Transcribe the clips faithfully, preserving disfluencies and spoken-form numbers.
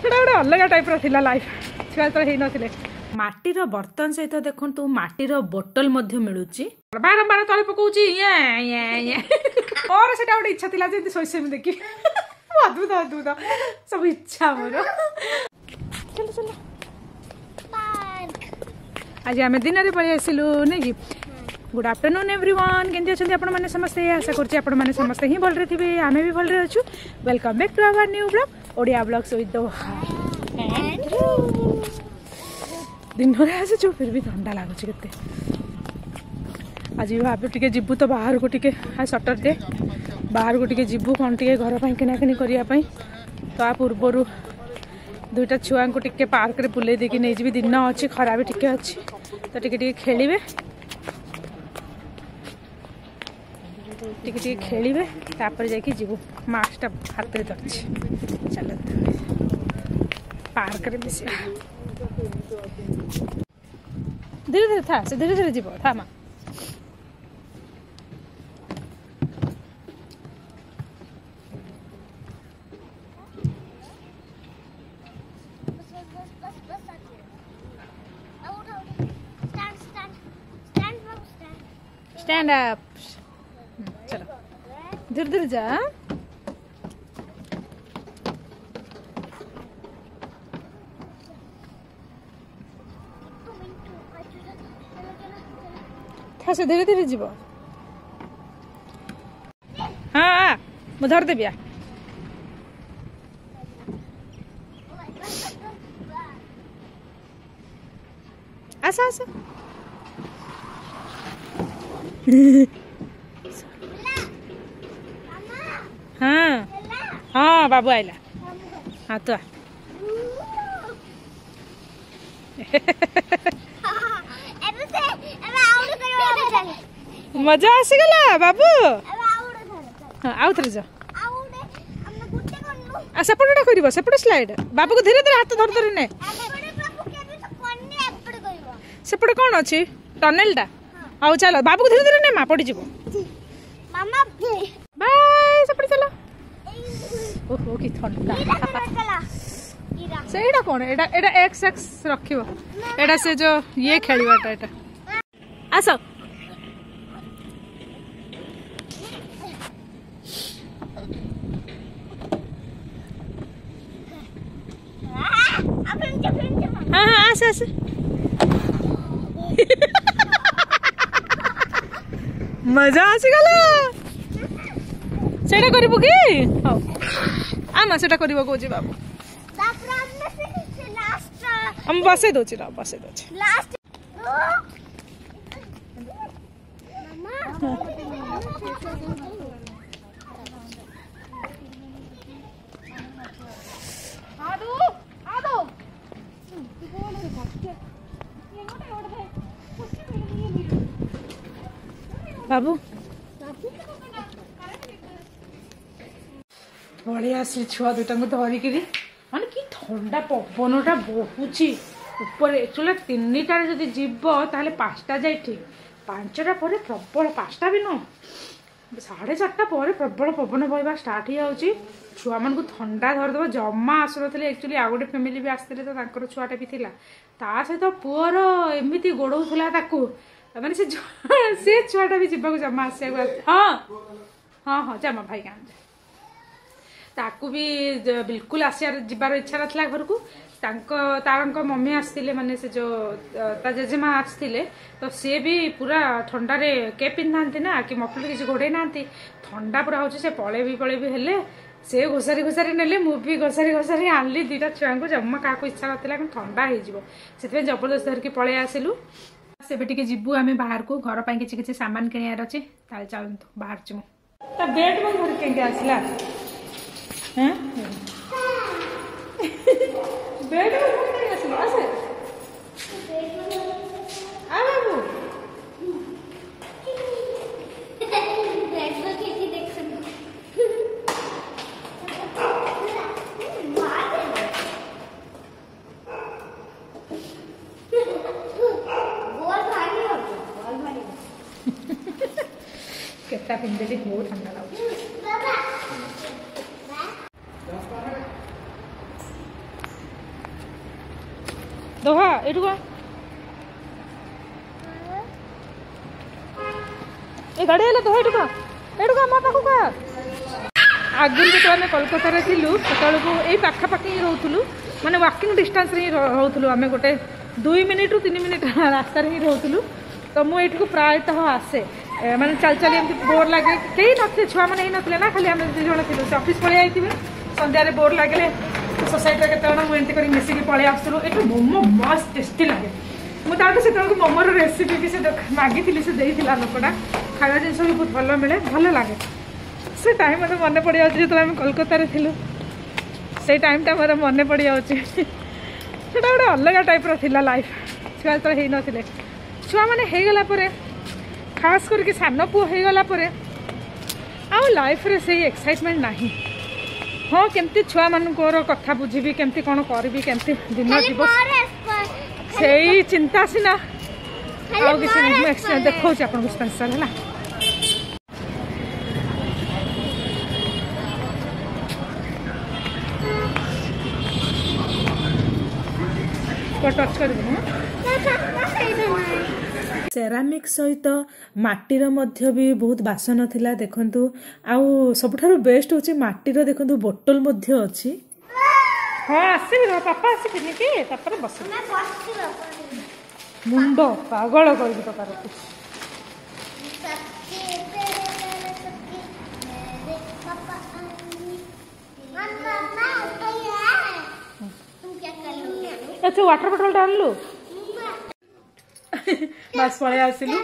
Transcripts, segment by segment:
गोटे अलग टाइप रा लाइफ छुआ तो नथिले माटीर बर्तन सहित देखो तू माटीर बोतल मिलूँ बारंबार तले पकाऊँ और से गोटे इच्छा थी जमी शैशव देखी अद्भुत अद्भुत सब इच्छा मोर चलो चलो आज आम दिन में पलि आसलु नहीं कि गुड आफ्टरनून एवरीवन केंती अच्छे आपण मैंने समस्ते आशा करछी आपण मैंने समस्ते ही भलरे थिबे आमे भी भलरे अछु welcome back to our new blog Odia blogs with the दिन रे आसु फिर भी ठंडा लगुच केते आज भाव टिके जीवु तो बाहर को टिके आज सटरडे बाहर को टिके जीवु कौन टिके घर पर किनाकिनी करने तो आ पूर्वर दुईटा छुआ को टिके पार्क रे बुले देकी नहीं जी दिन अच्छी खरा भी टिके अच्छी तो टिके टिके खेलिबे टिके टिके खेलिबे तापर जाके जीवु मास्कटा हाथ रे धरछि चल पार्क रे मिस धीरे धीरे था से धीरे धीरे जीव था माँ स्टैंड अप चलो धीरे धीरे जा था से धीरे धीरे जीव हाँ मुझे धर देबिया आसा आसा हाँ हाँ बाबू आइला हाँ तो मजा आसीगला बाबू हाँ आउ थरे जा आ सेपटा कर सेपटे स्लाइड बाबू को धीरे धीरे हाथ धर धर ने सेपटे कौन अच्छी टनेलटा आउ चलो बाबू को धीरे धीरे ने माँ पड़ी जीव मामा बाय सेपटे चलो ओहो की ठंडा सेटा कौन एटा एटा एक्स एक्स रखिबो एटा से जो ये खेलिबाटा एटा आसो हाँ हाँ आसे आसे मजा आसीगला सेटा करिबो कि हौ आमा सेटा करिबो कोजी बाबू हम बसे दोछि र बसे दोछि लास्ट मामा आदू आदू बाबू पड़े आसी छुआ दुटा को धरिक माने कि ठंडा पवनटा बहुची ऊपर एक्चुअली तीन टारे जदि जीव ताहले पाँचटा जाए ठीक पांचटा पर प्रबल पाँचटा भी न साढ़े चारटा पर प्रबल पवन बहवा स्टार्ट हो छुआ मान को ठंडा धरदेव जमा आसुन एक्चुअली आ गए फैमिली भी आसते तो तांकर छुआटा भी थिला ता सहित पुअर एमती गोड़ौला ताकू मैंने से से छुआटा भी जीवा जमा आसिया हाँ हाँ हाँ जमा भाई गाँव ताकू भी बिल्कुल आसियार जीवार इच्छा नाला घर को तार मम्मी आसते माने से जो ता जेजेमा आसते तो सी भी पूरा ठंडारे के पिंधाती ना कि मफलर किसी घोड़े ना ठंडा पूरा हो से पड़े भी पड़े भी हेले से घोषारी घोषारी ने मुझे घोषारी घोषारी आनली दुईटा छुआ को जमा क्या इच्छा नाला ठंडा हो जबरदस्त धरिकी पलि आसिलु से जीवु आम बाहर को घर पर किसी किसी सामान किणार अच्छे चलतु बाहर चु बेड में घर के आसला बेड में आसला आसे आ बाबू केता पिंधे बहुत ठंडा लगे दोहा एठू का ए गाड़ी हेला दोहा एठू का एठू का मो पाखु का आगुरी जो आम कोलकाता थिलु सेतु यही पाखापाखि ही रोलु माने वाकिंग डिस्टेंस रे रोलु आम गोटे दुई मिनिट रु तीन मिनिट रास्तार ही रोलु तो मुझे को प्रायतः आसे माने चल चल एमती बोर लगे कई नथे छुआ मैंने ही नथिले ना खाली आम दु जण थिलु से ऑफिस पळै आइथिबे संध्यारे बोर लागले सोसाइटी रे केते जण मु एंती करी मिसिकी पळै आसलु एठो मोमो मस्त टेस्टी लागे मु ताको से तळको मोमोर रेसिपी भी से मागी थिली से देइथिला लोकडा खाना जिंस भी बहुत भल मिले भल लागे से टाइम मतलब मन पड़ जाऊँ जो आम कोलकाता थिलु से टाइम टा मोर मन पड़ जाऊँ से गोटे अलग टाइप रा लाइफ छुआ तो हो नथिले छुआ मैंने हो गला परे खास करके सान पु हो गला परे आ लाइफ रे से एक्साइटमेंट नाही हाँ केमती छुआ मानकर कथा बुझी केमती कौन करी केमती दिन जीव से चिंता सीना आ किसी देखा आपको स्पेशल है टच कर सेरामिक सहित माटीर मध्य भी बहुत बासन थिला देखंतु आउ सबठारु बेस्ट होची माटीर देखंतु बोतल मध्य अछि हां आसी पापा आसी किनी के तापर बस मुंडो पागल कर दी पकार अच्छा वाटर बॉटल डाल लो बस पळे आसिलु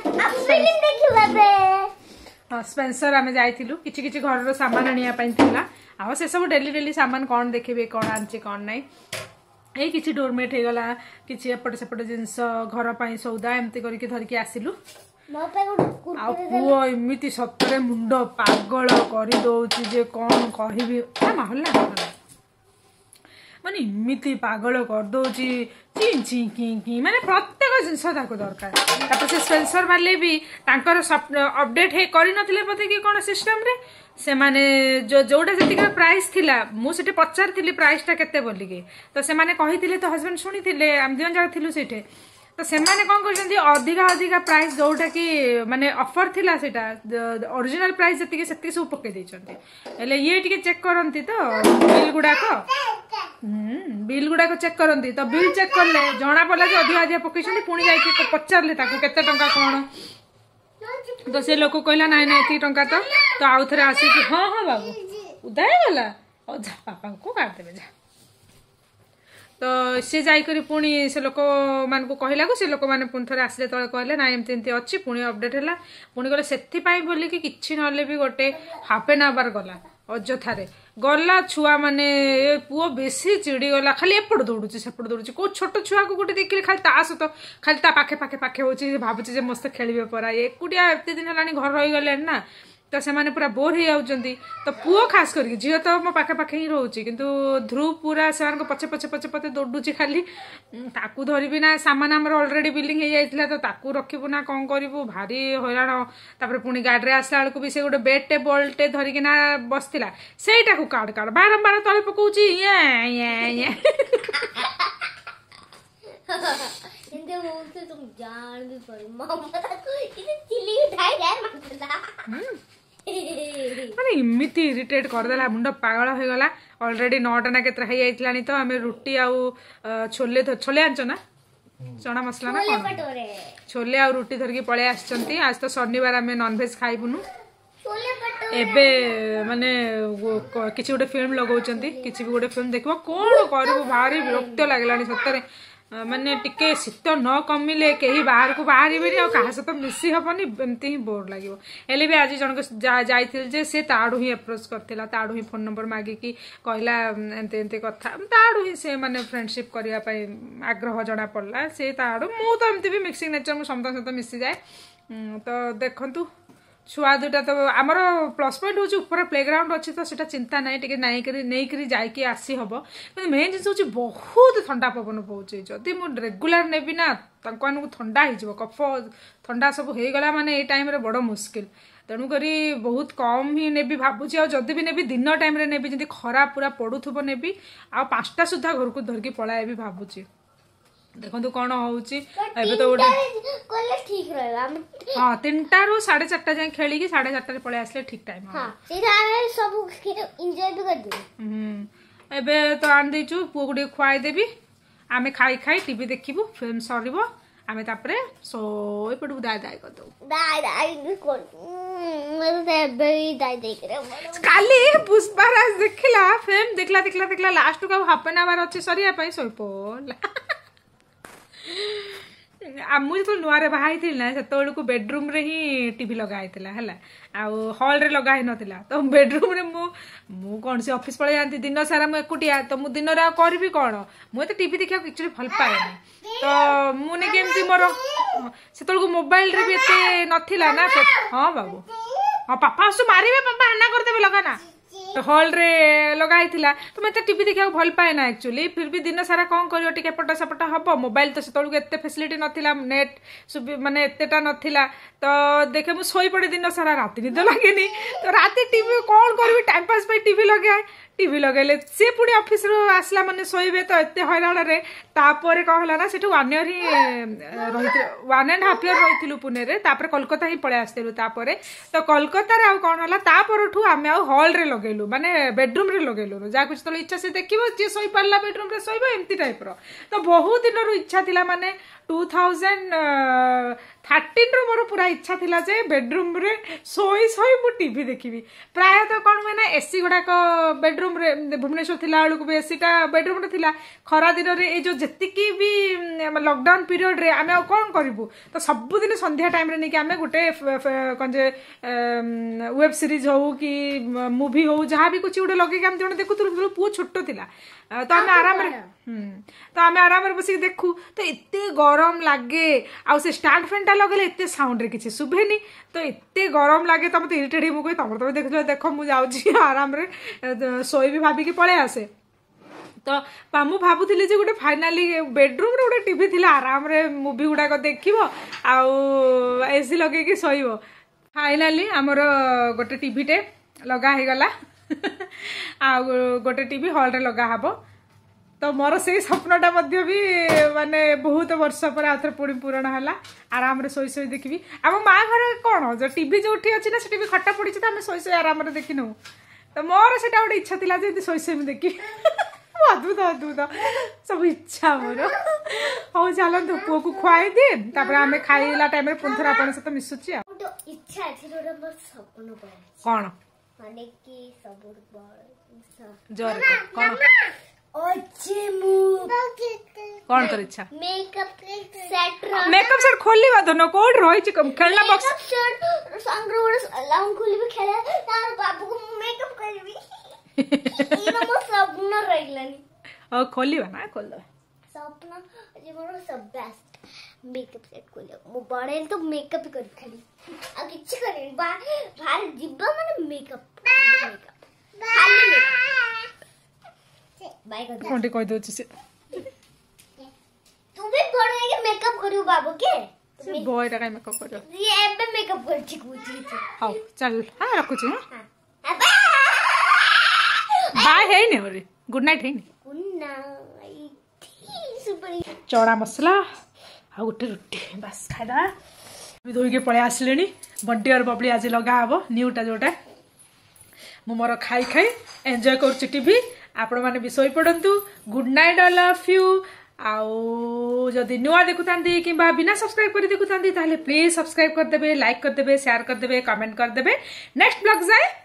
हाँ स्पेंसर आम जाइलु किछि किछि घर सामान आनिया पई थिला आ से सब डेली डेली सामान कौन देखिबे कौन आनचे कौन नहीं ए किछि डोरमेट हे गला किछि एपट सेपट जिंस घर पई सौदा एमती करके धरके आसिलु आ पुओ एमिति सतरे मुंड पागल करि दउछि जे कौन कहिबी माहौल ना माने इमिति पागल कर दौची ची ची की की माने प्रत्येक जिनस ताको दरकार तापर से स्पेंसर वाले भी तांकर अपडेट हे करि नथिले पते कि कोन सिस्टम रे से माने जो जोटा जति का प्राइस थिला मु सेटे पचार थिली प्राइस ता केते बोली के तो से माने कहिथिले तो हस्बैंड सुनी थिले हम दिन जा थिलु सेटे तो से माने कोन करजंदी अधिका अधिका प्राइस जोटा कि माने ऑफर थिला सेटा ओरिजिनल प्राइस जति के सेति सब पके दैचंती एले ये टिके चेक करंती तो बिल गुडा को हम्म बिल गुडा को चेक करंती तो बिल चेक करले जणा पड़ला जे अधिका अधिका पकेछंती पुनी जाई के पचारले ताको केते टंका कोन तो से लोक कहला नाइ नाइ एती टंका तो तो आउ थरे आसी कि हां हां बाबू उदाय गला ओ जा पापा को काट देबे जा तो सी जाइकरी पुणी से लोक मान को कहला को से लोक माने पुन थरे आसले तळे कहले ना एमती एमती अछि पुणी अपडेट हैला पुणी गले सेति पाई बोली कि किछि नले भी गोटे हाफ एन आवर गला अजथारे गला छुआ माने पुओ बेसी चिड़ी गला खाली एपड़ दौड़ुची सेपड़ दौड़ुची को छोट छुआ को गोटे देखले खाली ता सत खाली ता पाखे पाखे पाखे होची भाबुची जे मस्त खेलिबे परा एकुटिया एते दिन हलानी घर रही गले ना तो से माने पूरा बोर हो जाउचंती तो पुओ खास करके झियो तो मो पाखे पाखे ही रहउची किंतु ध्रुव पूरा से मान को पछे पछे पछे पछे दौड़ुची खाली ताकू धरिबी ना सामान हमर ऑलरेडी बिलिंग हे जाइतला तो ताकू रखिबु ना कोन करिबु भारी हैरान तापर पुनी गाडी रे आसला को भी से गोटे बेड टे बॉल टे धरि के ना बसतिला सेटा को काड काड बारंबार तळे पकोउची ये ये ये इंदे बोलते तुम जान भी पड़ी मम्मा को इसे चिली उठाई जाए मतलब माने इमिति इरिटेट कर देला मुंड पागल हो गला ऑलरेडी नौटा ना केत्र हे जाइतलानी तो हमें रोटी आउ छोले छोले आंचो ना चना मसला ना कोन छोले आ रोटी धरके पळे आछंती आज तो शनिवार हमें नॉन वेज खाइबुनु एबे माने किछि गोटे फिल्म लगाउचंती किछि भी गोटे फिल्म देखबो कोन करबो भारी विरक्त लागलानी सत्तरे माने टिके शीत न कमिले कहीं बाहर को बाहर क्या सहित मिसी हेनी एमती ही बोर लगे हेले भी आज जन जाइल जे से ताड़ू ही अप्रोच करथिला ताड़ू ही फोन नंबर मागिकी कहला एंते एंते कथा ताड़ू ही से माने फ्रेंडशिप करिया पई आग्रह जणा पड़ला से ताड़ू मु तो एमती भी मिक्सिंग नेचर मु समता सहित मिसी जाए तो देखंतु छुआ दुटा तो आमर प्लस पॉइंट हूँ ऊपर प्लेग्राउंड अच्छी तो सीटा चिंता ना टे नहीं जाकि आसी हम कि मेन जिन हूँ बहुत ठंडा पवन पहुँचे जदि मुझे रेगुलार नेबी ना ठंडा हो कफ ठंडा सब हो गला माने ये टाइम रे बड़ मुस्किल तेणुक बहुत कम ही नेबी भावुची आदि भी नेबी दिन टाइम रे नेबी जमी खरा पूरा पड़ुथब नेबी आ पाँचटा सुधा घर को धरिकी पलाए भी भावुची देखो कौन होउची एबे तो गोटे कोले ठीक रहला हां तीनटा रु साढ़े चार जाए खेली की साढ़े चार पळे आसले ठीक टाइम हां सीधा सब एंजॉय भी कर दे हम एबे तो आन देचु पुओ गुडी खुआई देबी आमे खाई खाई टीवी देखिबु फिल्म सरीबो आमे तापरे सोई पडु दाय दाय कर दो दाय दाय कोन मरे ते बेई दाय देख रे काली पुष्पाराज देखला फिल्म देखला देखला देखला लास्ट का हाफ एन आवर अछि सरिया पई सोई पोला आ मुझे तो नुआरे बाहाई थी ना सेतोल को बेडरूम रे ही टीवी लगाइतिला हला आ हॉल रे लगाइ नतिला तो बेडरूम रे मु मु कोन से ऑफिस पळे जानती दिन सारा मु एकुटिया तो मु दिन रा करबी कोन मु तो टीवी देखिया एक्चुअली भल पाए तो मु ने केमती मोर सेतोल को मोबाइल रे भी एते नथिला ना हां बाबू हां पापा सु मारिबे पापा हना कर देबे लगा ना हॉल रे लगाई थिला तो मैं टीवी देखा भल पाए ना एक्चुअली फिर भी दिन सारा कौन करियो टिके पटा सपटा हबो मोबाइल तो सेतळु के एते फैसिलिटी नथिला नेट माने एतेटा नथिला तो देखे मु सोई पड़े दिन सारा रात निद लागेनी तो रात टीवी कौन करबी टाइम पास पे टीवी लगाए टीवी लगेले से पुणी ऑफिस रो आसला माने सोइबे तो एते हैरान रे तापर कहला ना सेठु वन ईयर ही रहित वन एंड हाफ ईयर रहितलु पुणे रे तापर कोलकाता ही पळे आस्तेलु तापर तो कोलकाता रे आ कोन होला तापरठु आमे आ हॉल रे लगेलु माने बेडरूम रे लगेलु जा कुछ तो इच्छा से देखिबो जे सोई पारला बेडरूम रे सोइबो एम्ति टाइप रो तो बहुत दिन रो इच्छा थिला माने टू थाउजेंड थर्टीन रो मोर पूरा इच्छा थिला जे बेडरूम रे सोई सोई मु टीवी देखिबी प्राय तो कोन माने एसी गुडा को बेडरूम रे भुवनेश्वर थिला आलु को एसी टा बेडरूम रे थिला खरा दिन रे ए जो जत्तिकी भी लॉकडाउन पीरियड रे आमे कोन करिवु तो सब दिन संध्या टाइम रे नै कि आमे गुटे कोन जे वेब सीरीज हो कि मूवी हो जहां भी कुछ गुटे लगे कि हम जण देखुथु पु छोटो थिला तो आमे आराम रे हम तो आमे आराम रे बसी देखु तो एते गरम लागे आ से स्टैंड फैन टा लगले एते साउंड रे किछि सुबेनी तो एते गरम लागे त मते इरिटेट मु कोइ तमर तो देखलो देखो मु जाउ छी आराम रे सोई भी भाबी के पळे आसे तो पामु भाबुथिले जे गुटे फाइनली बेडरूम रे गुटे टीवी थिला आराम रे मूवी गुडा को देखिबो आ एसी लगे कि सोइबो फाइनली हमर गोटे टीवी टे लगा हे गला आ गोटे टीवी हॉल रे लगा हबो तो मोर से सपनाटा मध्य भी माने बहुत वर्ष पर आथर पुणी पूरण हला आराम रे सोई सोई देखिबी हम माँ घर कोन जो टीवी जो उठी अछि ना से टीवी खट्टा पड़ी छ त हम सोई सोई आराम रे देखिनु तो मोर सेटा गोटे इच्छा थिला जे सोई सोई में देखि अद्भुत अद्भुत सब इच्छा मोर हो चलत पुओ को खुआई दे तापर हमें खाइला टाइम रे पुनथरा अपन से तो मिसुची तो इच्छा अछि रोड मोर सपन पर कोन माने कि सबुर बड़ जोर कोन ओचे मु कोन कर इच्छा मेकअप सेट मेकअप सेट खोली बा दोनो कोड रही छ खेलना बॉक्स सेट संग रोड लाउन खोली भी खेला तार बाबू को मेकअप करबी इनो मो सपन रहिलानी ओ खोली बा ना खोल दो सपना जे मोर सब बेस्ट मेकअप सेट खोले मु बड़े तो मेकअप कर खाली आ किछ करे बाहर जिब्बा माने मेकअप मेकअप खाली मेकअप बाय कर कोंटे कह दो से तू भी बड़े के मेकअप करियो बाबू के से बॉय रा मेकअप करियो ये एबे मेकअप कर छी कुछ हां चल हां रखु छी हां बाय है ने रे गुड नाइट है ने गुड नाइट सुपर चौड़ा मसला आ गोटे रोटी बस खाइदा भी धोई के पळे आसलेनी बड्डे और बबली आज लगा हबो न्यूटा जोटा मु मोर खाई खाई एन्जॉय करछि टीवी आपण माने भी सोई पडंतु good night all of you आउ जदि नुआ देखुतांती कि बिना सब्सक्राइब कर देखुतांती ताले प्लीज सब्सक्राइब कर देबे लाइक कर देबे शेयर कर देबे कमेंट कर देबे नेक्स्ट ब्लॉग जाए